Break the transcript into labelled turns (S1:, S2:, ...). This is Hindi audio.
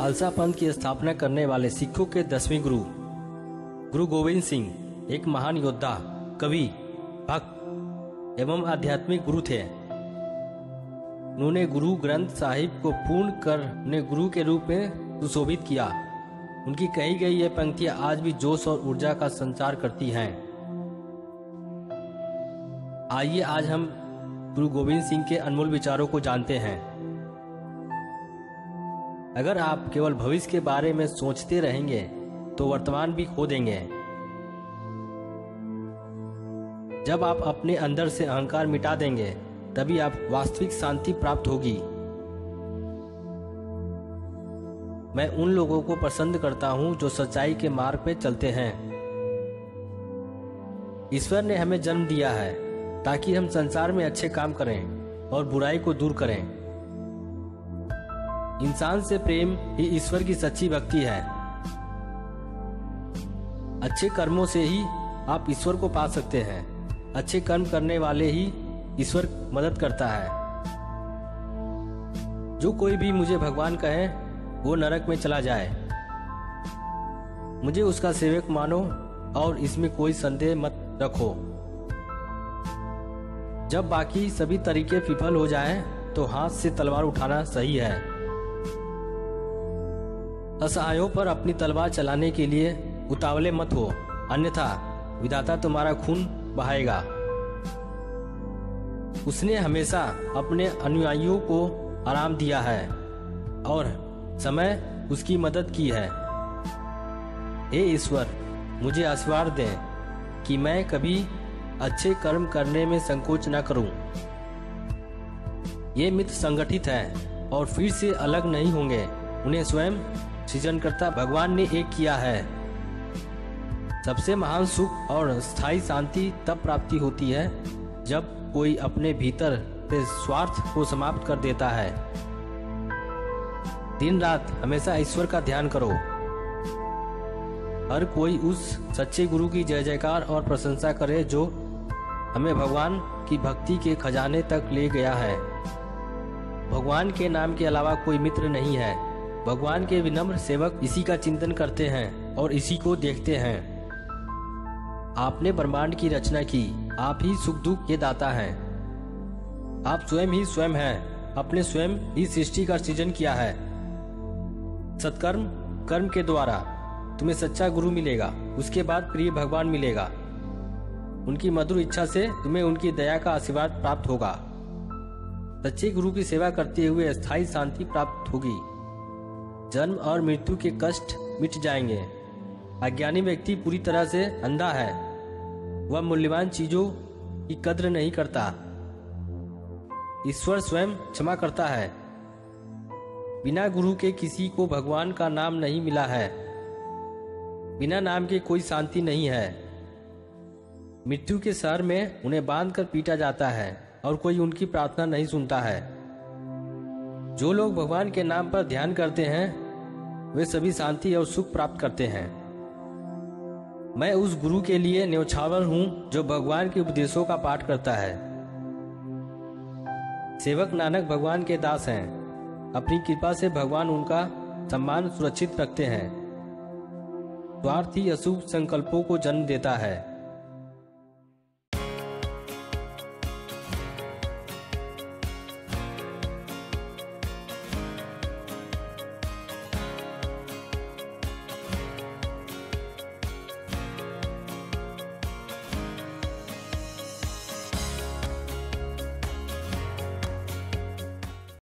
S1: खालसा पंथ की स्थापना करने वाले सिखों के 10वें गुरु गुरु गोविंद सिंह एक महान योद्धा, कवि, भक्त एवं आध्यात्मिक गुरु थे। उन्होंने गुरु ग्रंथ साहिब को पूर्ण कर उन्हें गुरु के रूप में सुशोभित किया। उनकी कही गई ये पंक्तियां आज भी जोश और ऊर्जा का संचार करती हैं। आइए आज हम गुरु गोविंद सिंह के अनमोल विचारों को जानते हैं। अगर आप केवल भविष्य के बारे में सोचते रहेंगे तो वर्तमान भी खो देंगे। जब आप अपने अंदर से अहंकार मिटा देंगे तभी आप वास्तविक शांति प्राप्त होगी। मैं उन लोगों को पसंद करता हूं जो सच्चाई के मार्ग पे चलते हैं। ईश्वर ने हमें जन्म दिया है ताकि हम संसार में अच्छे काम करें और बुराई को दूर करें। इंसान से प्रेम ही ईश्वर की सच्ची भक्ति है। अच्छे कर्मों से ही आप ईश्वर को पा सकते हैं। अच्छे कर्म करने वाले ही ईश्वर मदद करता है। जो कोई भी मुझे भगवान कहे वो नरक में चला जाए। मुझे उसका सेवक मानो और इसमें कोई संदेह मत रखो। जब बाकी सभी तरीके विफल हो जाएं, तो हाथ से तलवार उठाना सही है। असहायों पर अपनी तलवार चलाने के लिए उतावले मत हो, अन्यथा विधाता तुम्हारा खून बहाएगा। उसने हमेशा अपने अनुयायियों को आराम दिया है और समय उसकी मदद की है। हे ईश्वर, मुझे आशीर्वाद दें कि मैं कभी अच्छे कर्म करने में संकोच न करूं। ये मित्र संगठित हैं और फिर से अलग नहीं होंगे। उन्हें स्वयं सृजनकर्ता भगवान ने एक किया है। सबसे महान सुख और स्थायी शांति तब प्राप्ति होती है जब कोई अपने भीतर से स्वार्थ को समाप्त कर देता है। दिन रात हमेशा ईश्वर का ध्यान करो। हर कोई उस सच्चे गुरु की जय जयकार और प्रशंसा करे जो हमें भगवान की भक्ति के खजाने तक ले गया है। भगवान के नाम के अलावा कोई मित्र नहीं है। भगवान के विनम्र सेवक इसी का चिंतन करते हैं और इसी को देखते हैं। आपने ब्रह्मांड की रचना की, आप ही सुख दुख के दाता हैं। आप स्वयं ही स्वयं हैं। अपने स्वयं ही सृष्टि का सृजन किया है। सत्कर्म कर्म के द्वारा तुम्हें सच्चा गुरु मिलेगा, उसके बाद प्रिय भगवान मिलेगा। उनकी मधुर इच्छा से तुम्हें उनकी दया का आशीर्वाद प्राप्त होगा। सच्चे गुरु की सेवा करते हुए स्थायी शांति प्राप्त होगी। जन्म और मृत्यु के कष्ट मिट जाएंगे। अज्ञानी व्यक्ति पूरी तरह से अंधा है। वह मूल्यवान चीजों की कद्र नहीं करता। ईश्वर स्वयं क्षमा करता है। बिना गुरु के किसी को भगवान का नाम नहीं मिला है। बिना नाम के कोई शांति नहीं है। मृत्यु के शहर में उन्हें बांधकर पीटा जाता है और कोई उनकी प्रार्थना नहीं सुनता है। जो लोग भगवान के नाम पर ध्यान करते हैं वे सभी शांति और सुख प्राप्त करते हैं। मैं उस गुरु के लिए न्यौछावर हूं जो भगवान के उपदेशों का पाठ करता है। सेवक नानक भगवान के दास हैं। अपनी कृपा से भगवान उनका सम्मान सुरक्षित रखते हैं। स्वार्थ ही अशुभ संकल्पों को जन्म देता है।